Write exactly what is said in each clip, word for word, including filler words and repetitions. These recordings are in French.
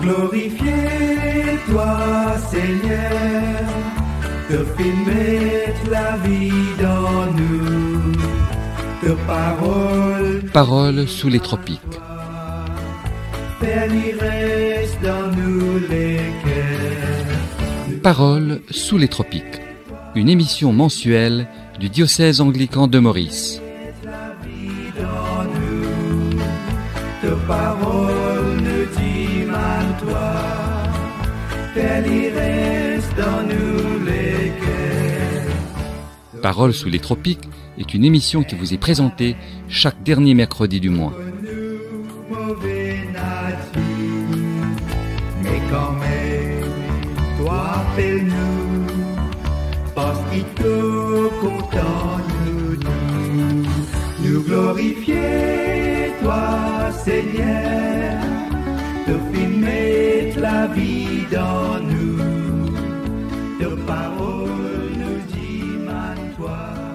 glorifier toi, Seigneur, te fais mettre la vie dans nous, te parole, Parole sous les tropiques. Père, il reste dans nous les cœurs. Parole sous les tropiques. Une émission mensuelle du diocèse anglican de Maurice. La vie dans nous, te parole ne dit mal toi, Père, il reste dans nous les cœurs. Parole sous les tropiques est une émission qui vous est présentée chaque dernier mercredi du mois. Nous, mauvais nature, mais quand même, toi appelle-nous, parce qu'il te content nous, nous, nous glorifier toi, Seigneur, te fais mettre la vie dans nous, te parole nous dit man toi,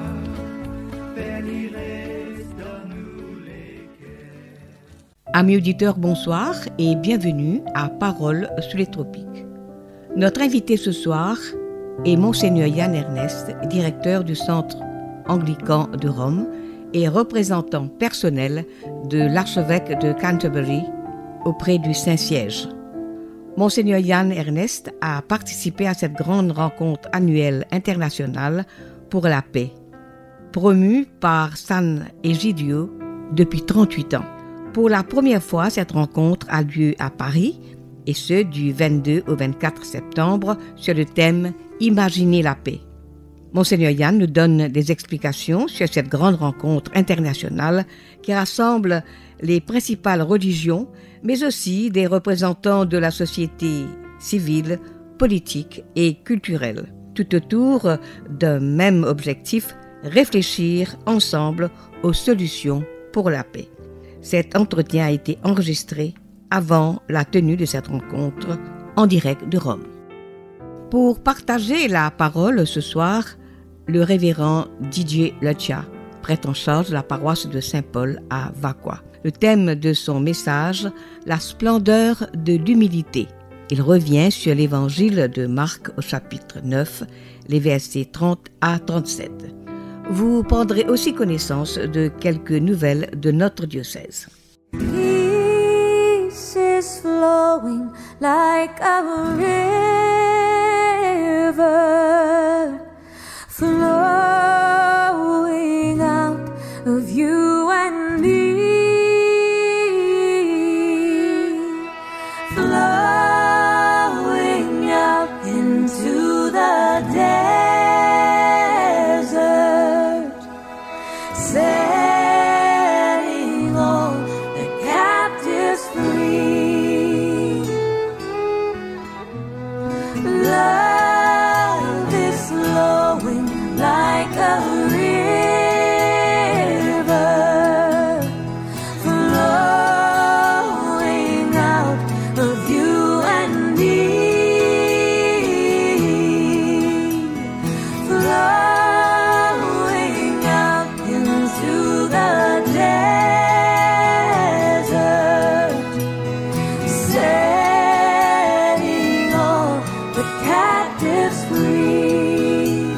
Père, il reste dans nous les cœurs. Amis auditeurs, bonsoir et bienvenue à Parole sous les tropiques. Notre invité ce soir est Monseigneur Yann Ernest, directeur du Centre anglican de Rome et représentant personnel de l'archevêque de Canterbury auprès du Saint-Siège. Monseigneur Yann Ernest a participé à cette grande rencontre annuelle internationale pour la paix, promue par San Egidio depuis trente-huit ans. Pour la première fois, cette rencontre a lieu à Paris, et ce du vingt-deux au vingt-quatre septembre, sur le thème « Imaginez la paix ». Monseigneur Yann nous donne des explications sur cette grande rencontre internationale qui rassemble les principales religions, mais aussi des représentants de la société civile, politique et culturelle, tout autour d'un même objectif, réfléchir ensemble aux solutions pour la paix. Cet entretien a été enregistré avant la tenue de cette rencontre en direct de Rome. Pour partager la parole ce soir, le révérend Didier Leccia, prêtre en charge de la paroisse de Saint-Paul à Vaqua. Le thème de son message, la splendeur de l'humilité. Il revient sur l'évangile de Marc au chapitre neuf, les versets trente à trente-sept. Vous prendrez aussi connaissance de quelques nouvelles de notre diocèse. Peace is flowing like a river, flowing out of you and me, flowing out into the desert, setting all the captives free. Love is flowing like a river, flowing out of you and me, flowing out into the desert, setting all the captives free.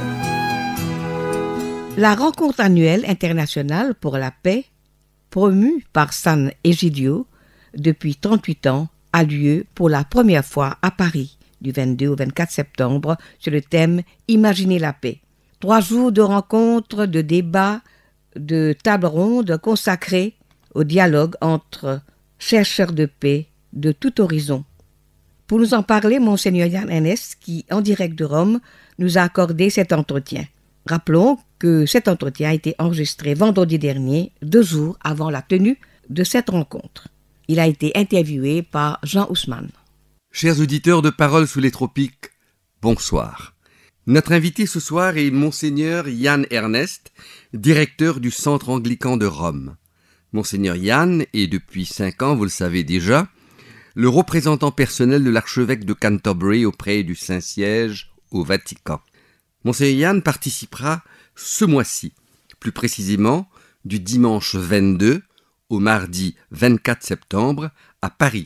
La rencontre annuelle internationale pour la paix, promue par San Egidio depuis trente-huit ans, a lieu pour la première fois à Paris, du vingt-deux au vingt-quatre septembre, sur le thème « Imaginez la paix ». Trois jours de rencontres, de débats, de tables rondes consacrées au dialogue entre chercheurs de paix de tout horizon. Pour nous en parler, Monseigneur Yann Ernest, qui, en direct de Rome, nous a accordé cet entretien. Rappelons que cet entretien a été enregistré vendredi dernier, deux jours avant la tenue de cette rencontre. Il a été interviewé par Jean Ousmane. Chers auditeurs de Parole sous les tropiques, bonsoir. Notre invité ce soir est Monseigneur Yann Ernest, directeur du Centre anglican de Rome. Monseigneur Yann est depuis cinq ans, vous le savez déjà, le représentant personnel de l'archevêque de Canterbury auprès du Saint-Siège au Vatican. Monseigneur Yann participera ce mois-ci, plus précisément du dimanche vingt-deux au mardi vingt-quatre septembre à Paris,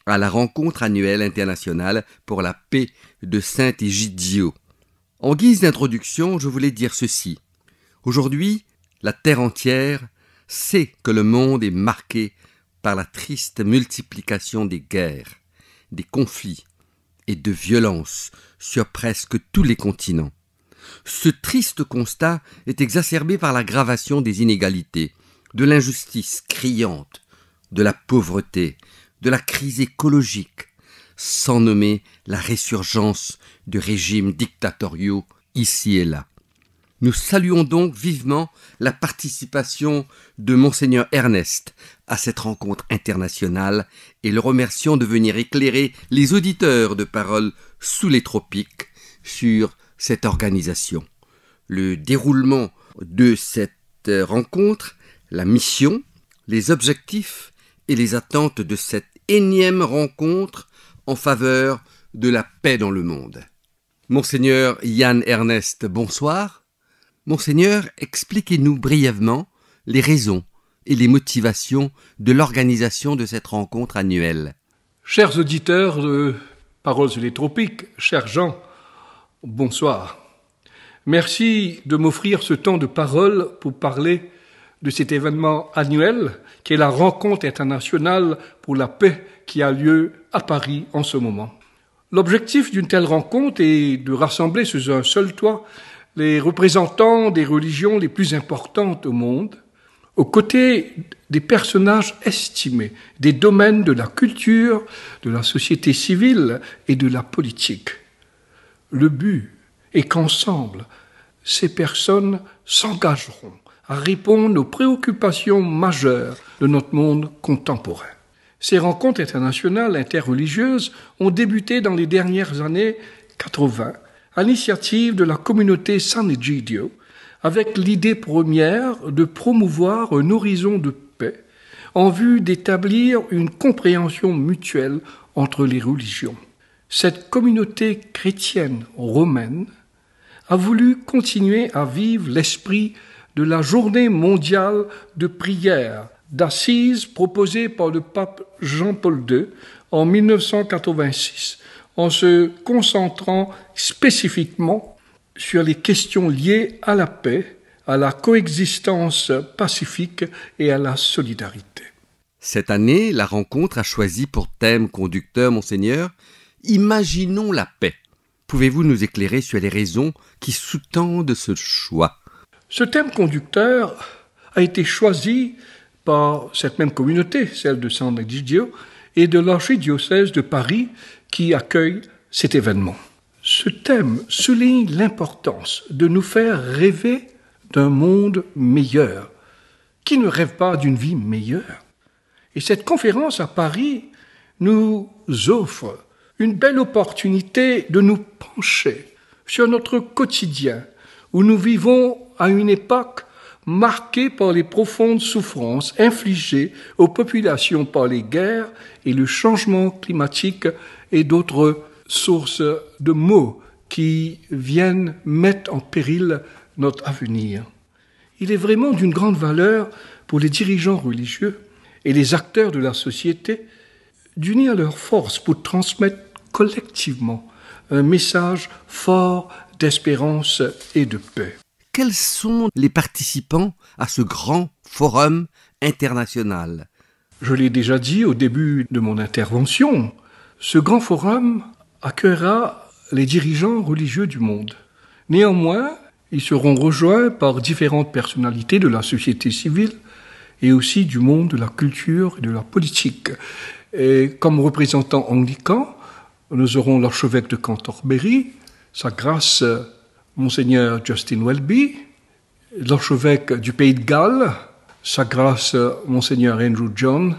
à la rencontre annuelle internationale pour la paix de Saint-Egidio. En guise d'introduction, je voulais dire ceci. Aujourd'hui, la terre entière sait que le monde est marqué par la triste multiplication des guerres, des conflits et de violences sur presque tous les continents. Ce triste constat est exacerbé par l'aggravation des inégalités, de l'injustice criante, de la pauvreté, de la crise écologique, sans nommer la résurgence de régimes dictatoriaux ici et là. Nous saluons donc vivement la participation de Monseigneur Ernest à cette rencontre internationale et le remercions de venir éclairer les auditeurs de Paroles sous les tropiques sur cette organisation. Le déroulement de cette rencontre, la mission, les objectifs et les attentes de cette énième rencontre en faveur de la paix dans le monde. Monseigneur Yann Ernest, bonsoir. Monseigneur, expliquez-nous brièvement les raisons et les motivations de l'organisation de cette rencontre annuelle. Chers auditeurs de Paroles sur les tropiques, cher Jean, bonsoir. Merci de m'offrir ce temps de parole pour parler de cet événement annuel qui est la rencontre internationale pour la paix qui a lieu à Paris en ce moment. L'objectif d'une telle rencontre est de rassembler sous un seul toit les représentants des religions les plus importantes au monde, aux côtés des personnages estimés des domaines de la culture, de la société civile et de la politique. Le but est qu'ensemble, ces personnes s'engageront à répondre aux préoccupations majeures de notre monde contemporain. Ces rencontres internationales interreligieuses ont débuté dans les dernières années quatre-vingt à l'initiative de la communauté San Egidio, avec l'idée première de promouvoir un horizon de paix en vue d'établir une compréhension mutuelle entre les religions. Cette communauté chrétienne romaine a voulu continuer à vivre l'esprit de la journée mondiale de prière d'assises proposée par le pape Jean-Paul deux en mille neuf cent quatre-vingt-six, en se concentrant spécifiquement sur les questions liées à la paix, à la coexistence pacifique et à la solidarité. Cette année, la rencontre a choisi pour thème conducteur, Monseigneur, « Imaginons la paix ». Pouvez-vous nous éclairer sur les raisons qui sous-tendent ce choix ? Ce thème conducteur a été choisi par cette même communauté, celle de San Egidio, et de l'archidiocèse de Paris qui accueille cet événement. Ce thème souligne l'importance de nous faire rêver d'un monde meilleur. Qui ne rêve pas d'une vie meilleure? Et cette conférence à Paris nous offre une belle opportunité de nous pencher sur notre quotidien, où nous vivons à une époque marquée par les profondes souffrances infligées aux populations par les guerres et le changement climatique et d'autres sources de maux qui viennent mettre en péril notre avenir. Il est vraiment d'une grande valeur pour les dirigeants religieux et les acteurs de la société d'unir leurs forces pour transmettre collectivement un message fort d'espérance et de paix. Quels sont les participants à ce grand forum international? Je l'ai déjà dit au début de mon intervention, ce grand forum accueillera les dirigeants religieux du monde. Néanmoins, ils seront rejoints par différentes personnalités de la société civile et aussi du monde de la culture et de la politique. Et comme représentant anglican, nous aurons l'archevêque de Canterbury, Sa Grâce Monseigneur Justin Welby, l'archevêque du Pays de Galles, Sa Grâce Monseigneur Andrew John,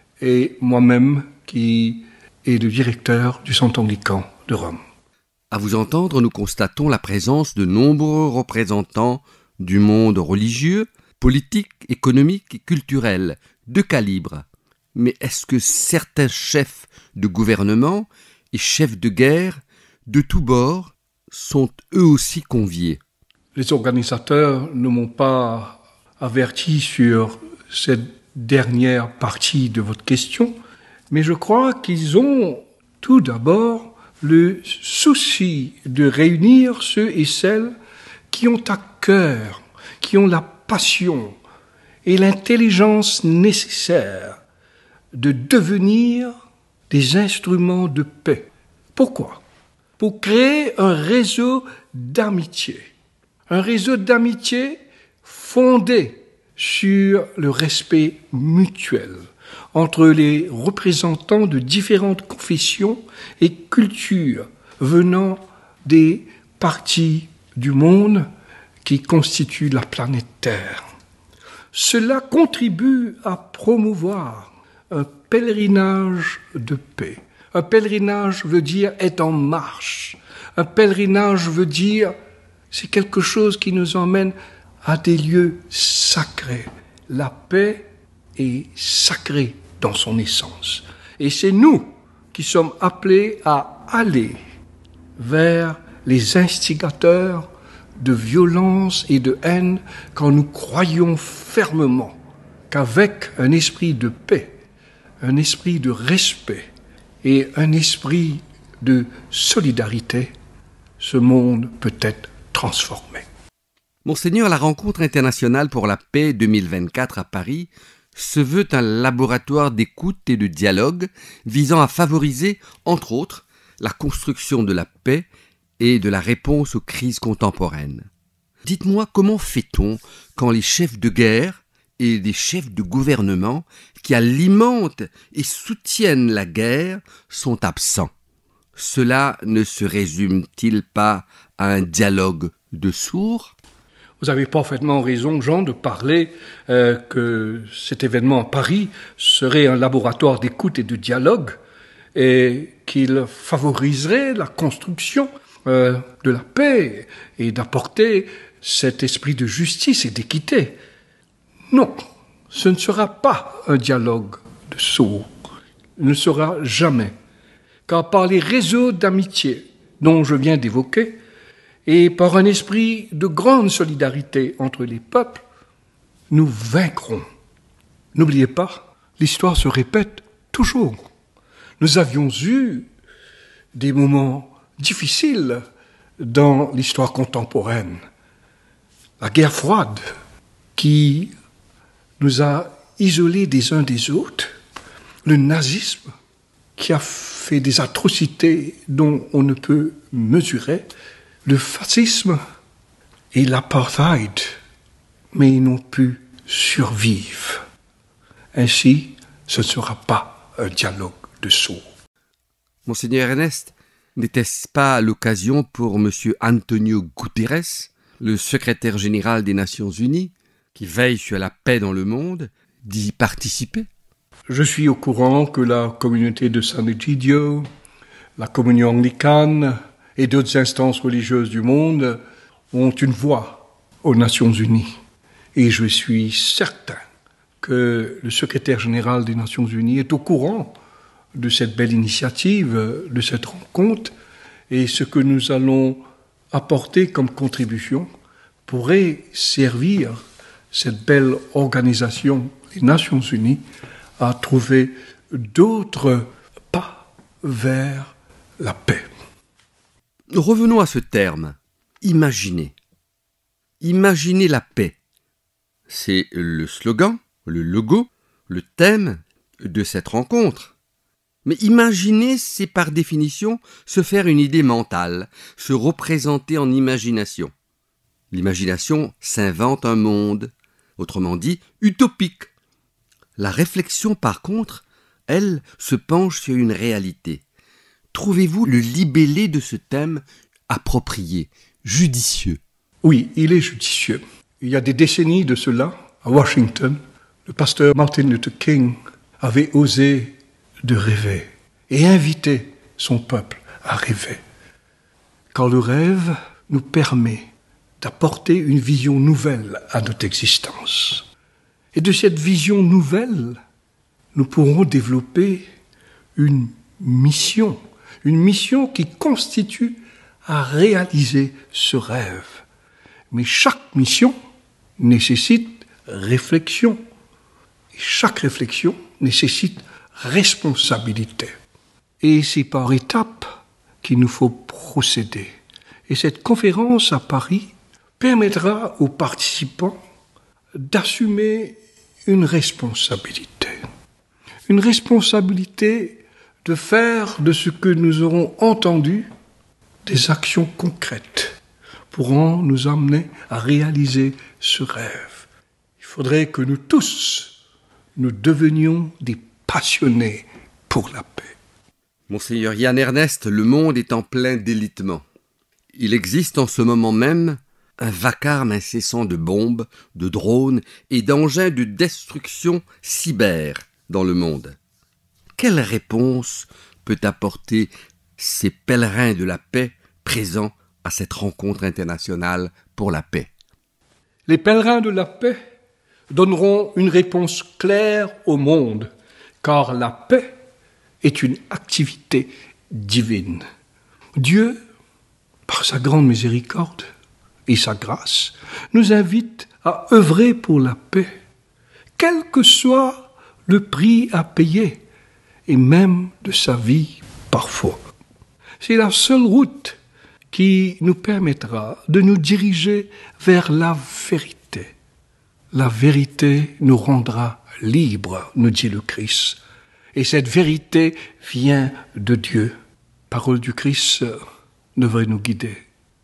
et moi-même qui est le directeur du Centre anglican de Rome. À vous entendre, nous constatons la présence de nombreux représentants du monde religieux, politique, économique et culturel, de calibre. Mais est-ce que certains chefs de gouvernement et chefs de guerre de tous bords sont eux aussi conviés? Les organisateurs ne m'ont pas averti sur cette dernière partie de votre question, mais je crois qu'ils ont tout d'abord le souci de réunir ceux et celles qui ont à cœur, qui ont la passion et l'intelligence nécessaire de devenir des instruments de paix. Pourquoi ? Pour créer un réseau d'amitié. Un réseau d'amitié fondé sur le respect mutuel entre les représentants de différentes confessions et cultures venant des parties du monde qui constituent la planète Terre. Cela contribue à promouvoir un pèlerinage de paix. Un pèlerinage veut dire être en marche. Un pèlerinage veut dire, c'est quelque chose qui nous emmène à des lieux sacrés. La paix est sacrée dans son essence. Et c'est nous qui sommes appelés à aller vers les instigateurs de violence et de haine quand nous croyons fermement qu'avec un esprit de paix, un esprit de respect et un esprit de solidarité, ce monde peut être transformé. Monseigneur, la rencontre internationale pour la paix deux mille vingt-quatre à Paris se veut un laboratoire d'écoute et de dialogue visant à favoriser, entre autres, la construction de la paix et de la réponse aux crises contemporaines. Dites-moi, comment fait-on quand les chefs de guerre et les chefs de gouvernement qui alimentent et soutiennent la guerre sont absents? Cela ne se résume-t-il pas à un dialogue de sourds ? Vous avez parfaitement raison, Jean, de parler euh, que cet événement à Paris serait un laboratoire d'écoute et de dialogue et qu'il favoriserait la construction euh, de la paix et d'apporter cet esprit de justice et d'équité. Non, ce ne sera pas un dialogue de sourds, ne sera jamais, car par les réseaux d'amitié dont je viens d'évoquer, et par un esprit de grande solidarité entre les peuples, nous vaincrons. N'oubliez pas, l'histoire se répète toujours. Nous avions eu des moments difficiles dans l'histoire contemporaine. La guerre froide qui nous a isolés des uns des autres, le nazisme qui a fait des atrocités dont on ne peut mesurer, le fascisme et l'apartheid, mais ils n'ont pu survivre. Ainsi, ce ne sera pas un dialogue de sourds. Monseigneur Ernest, n'était-ce pas l'occasion pour M. Antonio Guterres, le secrétaire général des Nations Unies, qui veille sur la paix dans le monde, d'y participer? Je suis au courant que la communauté de San Egidio, la communion anglicane et d'autres instances religieuses du monde ont une voix aux Nations Unies. Et je suis certain que le secrétaire général des Nations Unies est au courant de cette belle initiative, de cette rencontre, et ce que nous allons apporter comme contribution pourrait servir cette belle organisation des Nations Unies à trouver d'autres pas vers la paix. Revenons à ce terme, imaginer. Imaginer la paix. C'est le slogan, le logo, le thème de cette rencontre. Mais imaginer, c'est par définition se faire une idée mentale, se représenter en imagination. L'imagination s'invente un monde, autrement dit, utopique. La réflexion, par contre, elle, se penche sur une réalité. Trouvez-vous le libellé de ce thème approprié, judicieux? Oui, il est judicieux. Il y a des décennies de cela, à Washington, le pasteur Martin Luther King avait osé de rêver et inviter son peuple à rêver. Car le rêve nous permet d'apporter une vision nouvelle à notre existence. Et de cette vision nouvelle, nous pourrons développer une mission, une mission qui constitue à réaliser ce rêve. Mais chaque mission nécessite réflexion. Et chaque réflexion nécessite responsabilité. Et c'est par étapes qu'il nous faut procéder. Et cette conférence à Paris permettra aux participants d'assumer une responsabilité. Une responsabilité de faire de ce que nous aurons entendu des actions concrètes pourront nous amener à réaliser ce rêve. Il faudrait que nous tous, nous devenions des passionnés pour la paix. Monseigneur Yann Ernest, le monde est en plein délitement. Il existe en ce moment même un vacarme incessant de bombes, de drones et d'engins de destruction cyber dans le monde. Quelle réponse peut apporter ces pèlerins de la paix présents à cette rencontre internationale pour la paix? Les pèlerins de la paix donneront une réponse claire au monde, car la paix est une activité divine. Dieu, par sa grande miséricorde et sa grâce, nous invite à œuvrer pour la paix, quel que soit le prix à payer, et même de sa vie parfois. C'est la seule route qui nous permettra de nous diriger vers la vérité. La vérité nous rendra libres, nous dit le Christ. Et cette vérité vient de Dieu. Parole du Christ devrait nous guider.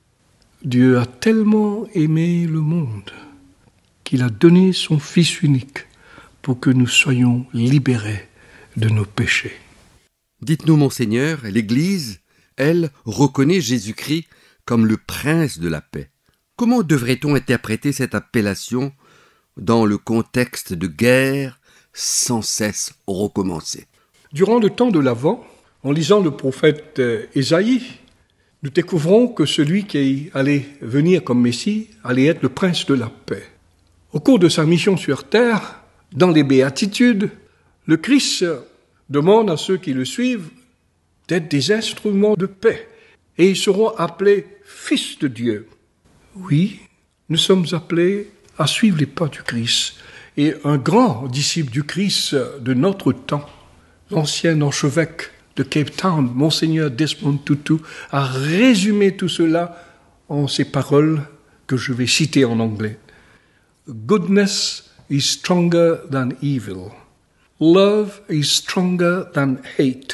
Dieu a tellement aimé le monde qu'il a donné son Fils unique pour que nous soyons libérés de nos péchés. Dites-nous, Monseigneur, l'Église, elle, reconnaît Jésus-Christ comme le prince de la paix. Comment devrait-on interpréter cette appellation dans le contexte de guerre sans cesse recommencer? Durant le temps de l'Avent, en lisant le prophète Ésaïe, nous découvrons que celui qui allait venir comme Messie allait être le prince de la paix. Au cours de sa mission sur terre, dans les béatitudes, le Christ demande à ceux qui le suivent d'être des instruments de paix, et ils seront appelés fils de Dieu. Oui, nous sommes appelés à suivre les pas du Christ, et un grand disciple du Christ de notre temps, l'ancien archevêque de Cape Town, Monseigneur Desmond Tutu, a résumé tout cela en ces paroles que je vais citer en anglais. Goodness is stronger than evil. Love is stronger than hate.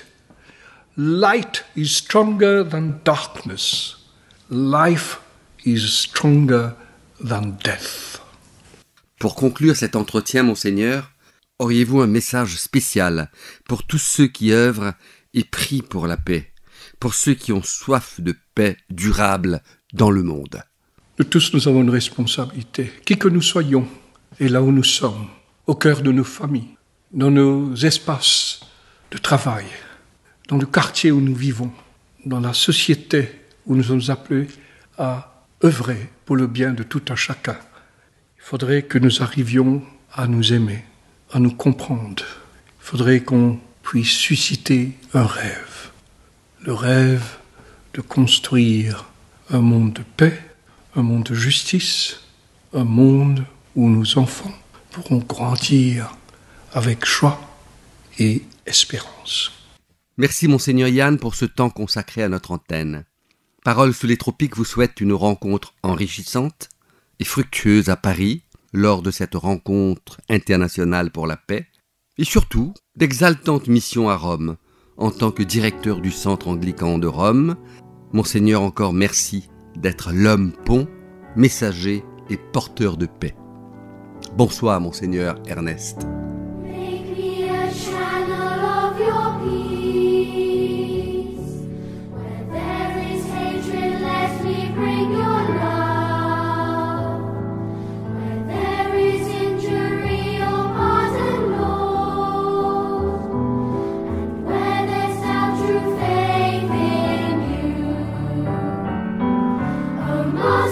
Light is stronger than darkness. Life is stronger than death. Pour conclure cet entretien, Monseigneur, auriez-vous un message spécial pour tous ceux qui œuvrent et prient pour la paix, pour ceux qui ont soif de paix durable dans le monde? Nous tous, nous avons une responsabilité, qui que nous soyons, et là où nous sommes, au cœur de nos familles, dans nos espaces de travail, dans le quartier où nous vivons, dans la société où nous sommes appelés à œuvrer pour le bien de tout un chacun. Il faudrait que nous arrivions à nous aimer, à nous comprendre. Il faudrait qu'on puisse susciter un rêve, le rêve de construire un monde de paix, un monde de justice, un monde où nos enfants pourront grandir avec joie et espérance. Merci Monseigneur Yann pour ce temps consacré à notre antenne. Parole sous les tropiques vous souhaite une rencontre enrichissante et fructueuse à Paris lors de cette rencontre internationale pour la paix et surtout d'exaltantes missions à Rome en tant que directeur du Centre anglican de Rome. Monseigneur, encore merci d'être l'homme pont, messager et porteur de paix. Bonsoir Monseigneur Ernest.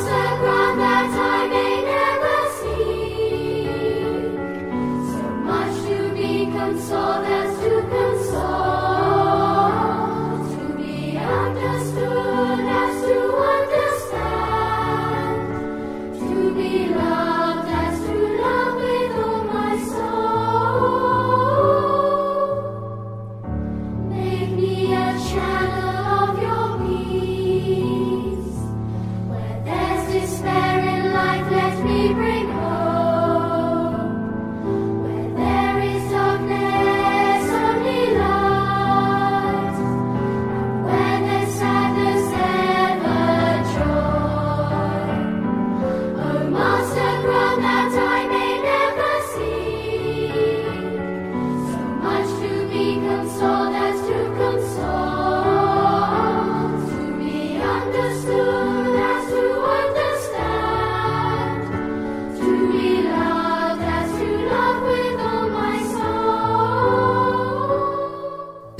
Much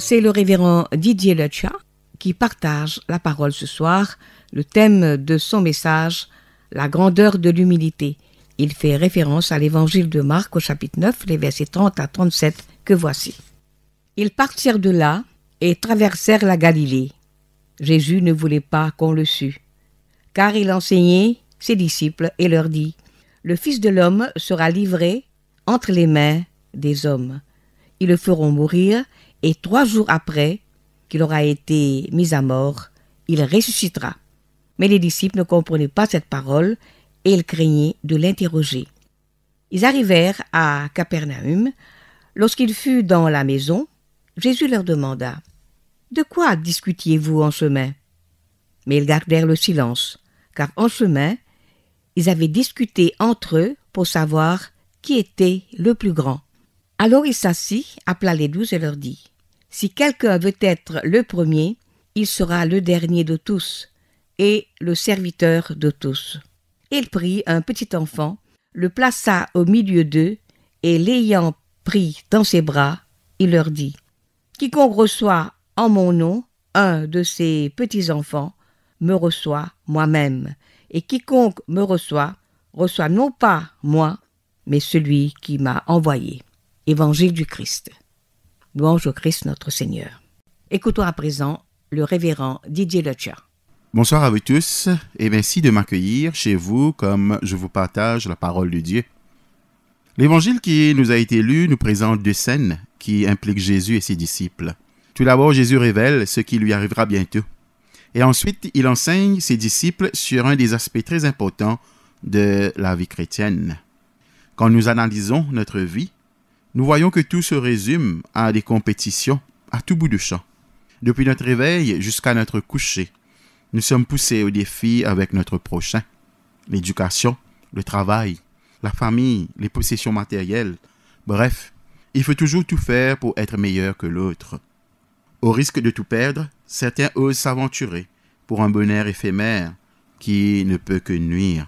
c'est le révérend Didier Leccia qui partage la parole ce soir. Le thème de son message, la grandeur de l'humilité. Il fait référence à l'évangile de Marc au chapitre neuf, les versets trente à trente-sept que voici. Ils partirent de là et traversèrent la Galilée. Jésus ne voulait pas qu'on le sût, car il enseignait ses disciples et leur dit « Le Fils de l'homme sera livré entre les mains des hommes. Ils le feront mourir, et trois jours après qu'il aura été mis à mort, il ressuscitera. » Mais les disciples ne comprenaient pas cette parole et ils craignaient de l'interroger. Ils arrivèrent à Capernaum. Lorsqu'il fut dans la maison, Jésus leur demanda « De quoi discutiez-vous en chemin ?» Mais ils gardèrent le silence, car en chemin, ils avaient discuté entre eux pour savoir qui était le plus grand. Alors il s'assit, appela les douze et leur dit « Si quelqu'un veut être le premier, il sera le dernier de tous et le serviteur de tous. » Il prit un petit enfant, le plaça au milieu d'eux, et l'ayant pris dans ses bras, il leur dit « Quiconque reçoit en mon nom un de ces petits-enfants me reçoit moi-même, et quiconque me reçoit, reçoit non pas moi, mais celui qui m'a envoyé. » Évangile du Christ. Louange au Christ notre Seigneur. Écoutons à présent le révérend Didier Leccia. Bonsoir à vous tous et merci de m'accueillir chez vous comme je vous partage la parole de Dieu. L'évangile qui nous a été lu nous présente deux scènes qui impliquent Jésus et ses disciples. Tout d'abord, Jésus révèle ce qui lui arrivera bientôt. Et ensuite, il enseigne ses disciples sur un des aspects très importants de la vie chrétienne. Quand nous analysons notre vie, nous voyons que tout se résume à des compétitions à tout bout de champ. Depuis notre réveil jusqu'à notre coucher, nous sommes poussés au défi avec notre prochain. L'éducation, le travail, la famille, les possessions matérielles. Bref, il faut toujours tout faire pour être meilleur que l'autre. Au risque de tout perdre, certains osent s'aventurer pour un bonheur éphémère qui ne peut que nuire.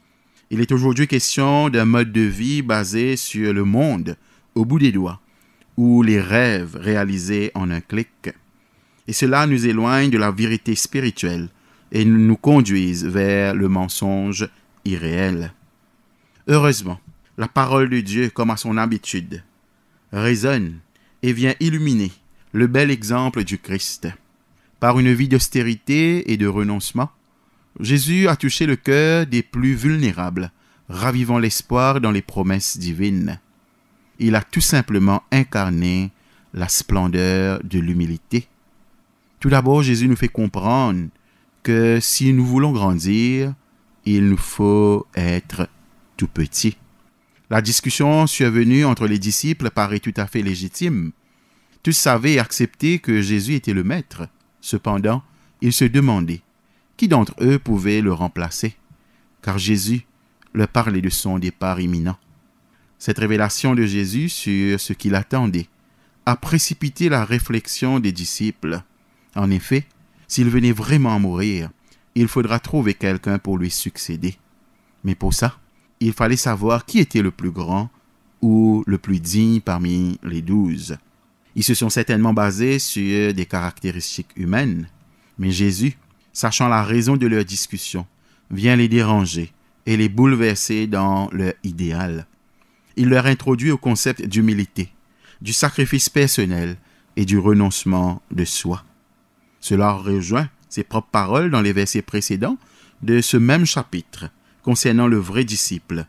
Il est aujourd'hui question d'un mode de vie basé sur le monde au bout des doigts, ou les rêves réalisés en un clic. Et cela nous éloigne de la vérité spirituelle et nous conduise vers le mensonge irréel. Heureusement, la parole de Dieu, comme à son habitude, résonne et vient illuminer le bel exemple du Christ. Par une vie d'austérité et de renoncement, Jésus a touché le cœur des plus vulnérables, ravivant l'espoir dans les promesses divines. Il a tout simplement incarné la splendeur de l'humilité. Tout d'abord, Jésus nous fait comprendre que si nous voulons grandir, il nous faut être tout petit. La discussion survenue entre les disciples paraît tout à fait légitime. Tous savaient et acceptaient que Jésus était le maître. Cependant, ils se demandaient qui d'entre eux pouvait le remplacer, car Jésus leur parlait de son départ imminent. Cette révélation de Jésus sur ce qu'il attendait a précipité la réflexion des disciples. En effet, s'il venait vraiment à mourir, il faudra trouver quelqu'un pour lui succéder. Mais pour ça, il fallait savoir qui était le plus grand ou le plus digne parmi les douze. Ils se sont certainement basés sur des caractéristiques humaines, mais Jésus, sachant la raison de leur discussion, vient les déranger et les bouleverser dans leur idéal. Il leur introduit au concept d'humilité, du sacrifice personnel et du renoncement de soi. Cela rejoint ses propres paroles dans les versets précédents de ce même chapitre concernant le vrai disciple,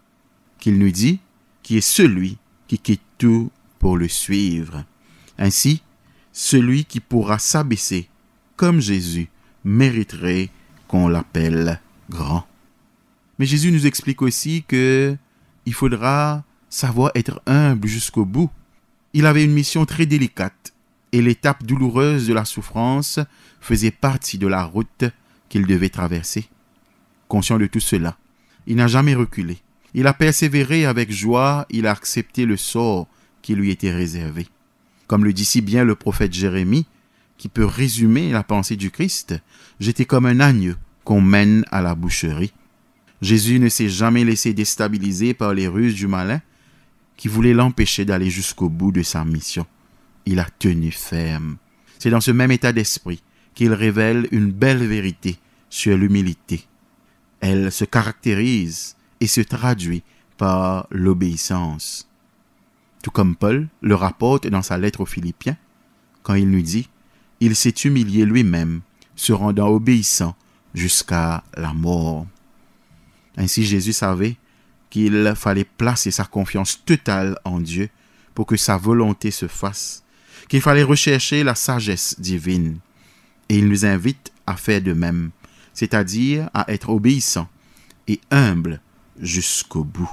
qu'il nous dit qui est celui qui quitte tout pour le suivre. Ainsi, celui qui pourra s'abaisser comme Jésus mériterait qu'on l'appelle grand. Mais Jésus nous explique aussi que il faudra savoir être humble jusqu'au bout. Il avait une mission très délicate et l'étape douloureuse de la souffrance faisait partie de la route qu'il devait traverser. Conscient de tout cela, il n'a jamais reculé. Il a persévéré avec joie, il a accepté le sort qui lui était réservé. Comme le dit si bien le prophète Jérémie, qui peut résumer la pensée du Christ, « J'étais comme un agneau qu'on mène à la boucherie ». Jésus ne s'est jamais laissé déstabiliser par les ruses du malin qui voulait l'empêcher d'aller jusqu'au bout de sa mission. il a tenu ferme. C'est dans ce même état d'esprit qu'il révèle une belle vérité sur l'humilité. Elle se caractérise et se traduit par l'obéissance. Tout comme Paul le rapporte dans sa lettre aux Philippiens, quand il nous dit « Il s'est humilié lui-même, se rendant obéissant jusqu'à la mort. » Ainsi Jésus savait qu'il fallait placer sa confiance totale en Dieu pour que sa volonté se fasse, qu'il fallait rechercher la sagesse divine. Et il nous invite à faire de même, c'est-à-dire à être obéissant et humble jusqu'au bout.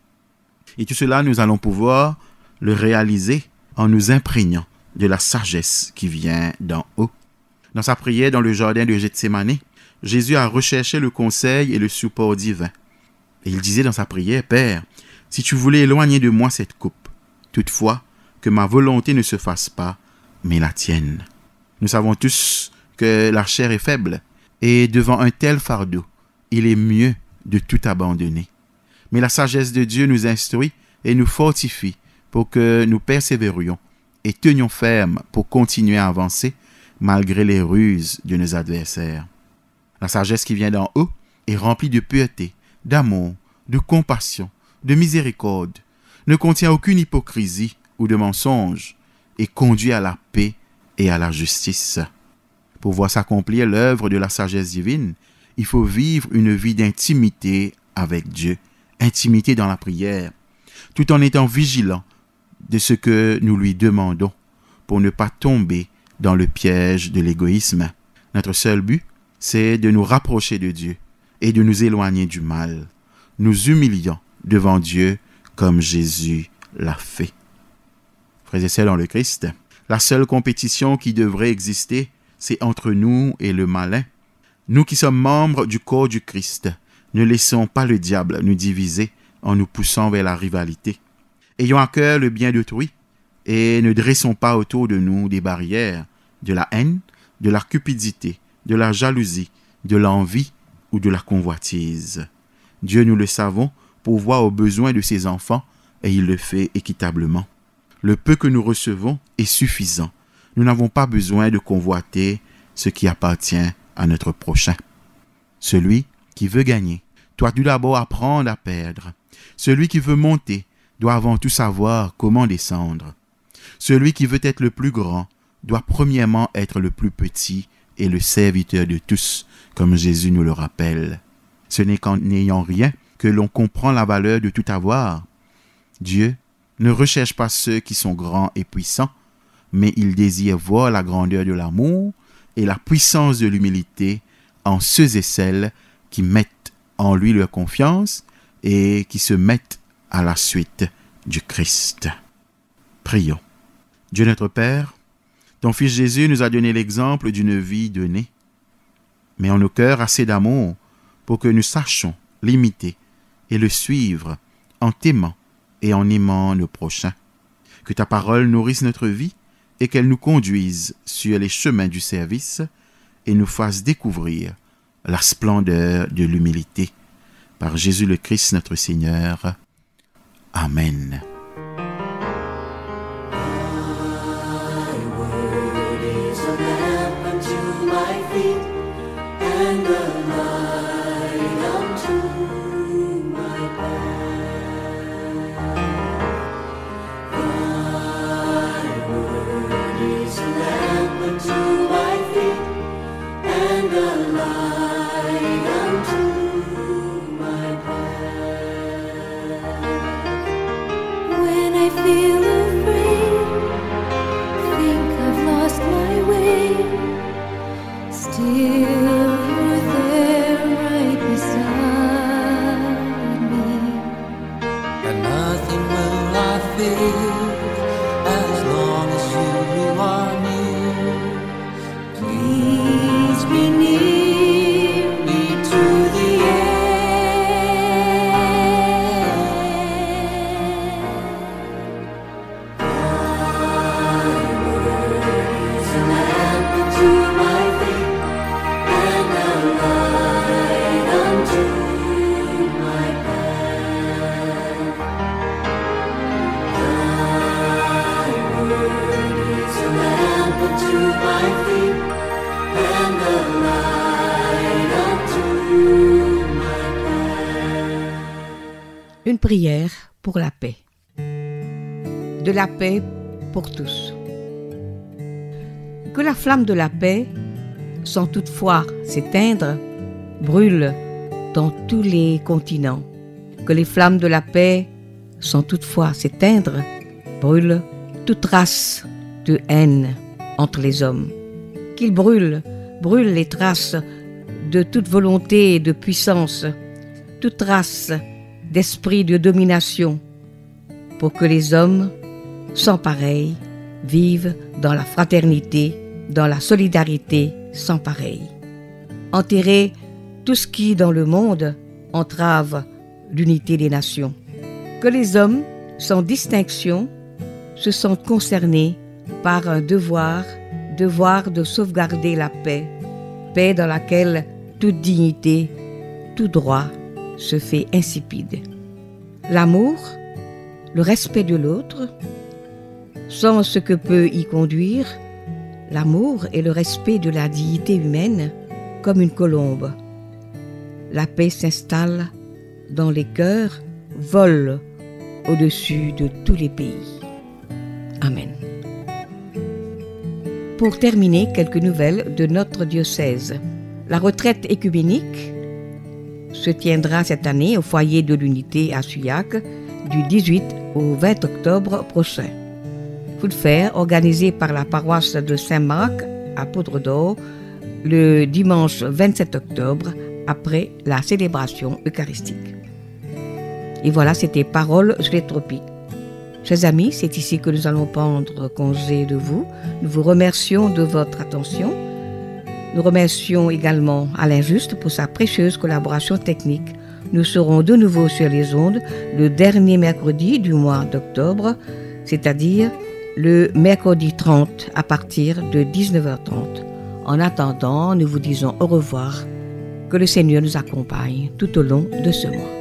Et tout cela, nous allons pouvoir le réaliser en nous imprégnant de la sagesse qui vient d'en haut. Dans sa prière dans le jardin de Gethsémane, Jésus a recherché le conseil et le support divin. Et il disait dans sa prière, « Père, si tu voulais éloigner de moi cette coupe, toutefois, que ma volonté ne se fasse pas, mais la tienne. » Nous savons tous que la chair est faible, et devant un tel fardeau, il est mieux de tout abandonner. Mais la sagesse de Dieu nous instruit et nous fortifie pour que nous persévérions et tenions ferme pour continuer à avancer malgré les ruses de nos adversaires. La sagesse qui vient d'en haut est remplie de pureté, d'amour, de compassion, de miséricorde, ne contient aucune hypocrisie ou de mensonge et conduit à la paix et à la justice. Pour voir s'accomplir l'œuvre de la sagesse divine, il faut vivre une vie d'intimité avec Dieu, intimité dans la prière, tout en étant vigilant de ce que nous lui demandons pour ne pas tomber dans le piège de l'égoïsme. Notre seul but, c'est de nous rapprocher de Dieu et de nous éloigner du mal, nous humiliant devant Dieu comme Jésus l'a fait. Frères et sœurs dans le Christ, la seule compétition qui devrait exister, c'est entre nous et le malin. Nous qui sommes membres du corps du Christ, ne laissons pas le diable nous diviser en nous poussant vers la rivalité. Ayons à cœur le bien d'autrui et ne dressons pas autour de nous des barrières de la haine, de la cupidité, de la jalousie, de l'envie ou de la convoitise. Dieu, nous le savons, pourvoit aux besoins de ses enfants et il le fait équitablement. Le peu que nous recevons est suffisant. Nous n'avons pas besoin de convoiter ce qui appartient à notre prochain. Celui qui veut gagner doit tout d'abord apprendre à perdre. Celui qui veut monter doit avant tout savoir comment descendre. Celui qui veut être le plus grand doit premièrement être le plus petit et le serviteur de tous, comme Jésus nous le rappelle. Ce n'est qu'en n'ayant rien que l'on comprend la valeur de tout avoir. Dieu ne recherche pas ceux qui sont grands et puissants, mais il désire voir la grandeur de l'amour et la puissance de l'humilité en ceux et celles qui mettent en lui leur confiance et qui se mettent à la suite du Christ. Prions. Dieu notre Père, ton Fils Jésus nous a donné l'exemple d'une vie donnée. Mets en nos cœurs assez d'amour pour que nous sachions l'imiter et le suivre en t'aimant et en aimant nos prochains. Que ta parole nourrisse notre vie et qu'elle nous conduise sur les chemins du service et nous fasse découvrir la splendeur de l'humilité. Par Jésus le Christ notre Seigneur. Amen. prière pour la paix. De la paix pour tous. Que la flamme de la paix, sans toutefois s'éteindre, brûle dans tous les continents. Que les flammes de la paix, sans toutefois s'éteindre, brûlent toute race de haine entre les hommes. Qu'ils brûlent, brûlent les traces de toute volonté de puissance, toute trace d'esprit de domination, pour que les hommes, sans pareil, vivent dans la fraternité, dans la solidarité sans pareil. Enterrer tout ce qui, dans le monde, entrave l'unité des nations. Que les hommes, sans distinction, se sentent concernés par un devoir, devoir de sauvegarder la paix, paix dans laquelle toute dignité, tout droit se fait insipide. L'amour, le respect de l'autre, sans ce que peut y conduire, l'amour et le respect de la dignité humaine comme une colombe. La paix s'installe dans les cœurs, vole au-dessus de tous les pays. Amen. Pour terminer, quelques nouvelles de notre diocèse. La retraite écuménique se tiendra cette année au foyer de l'unité à Souillac du dix-huit au vingt octobre prochain. Coup de fer organisé par la paroisse de Saint-Marc à Poudre d'Or le dimanche vingt-sept octobre après la célébration eucharistique. Et voilà, c'était Paroles sur les tropiques. Chers amis, c'est ici que nous allons prendre congé de vous. Nous vous remercions de votre attention. Nous remercions également Alain Juste pour sa précieuse collaboration technique. Nous serons de nouveau sur les ondes le dernier mercredi du mois d'octobre, c'est-à-dire le mercredi trente à partir de dix-neuf heures trente. En attendant, nous vous disons au revoir. Que le Seigneur nous accompagne tout au long de ce mois.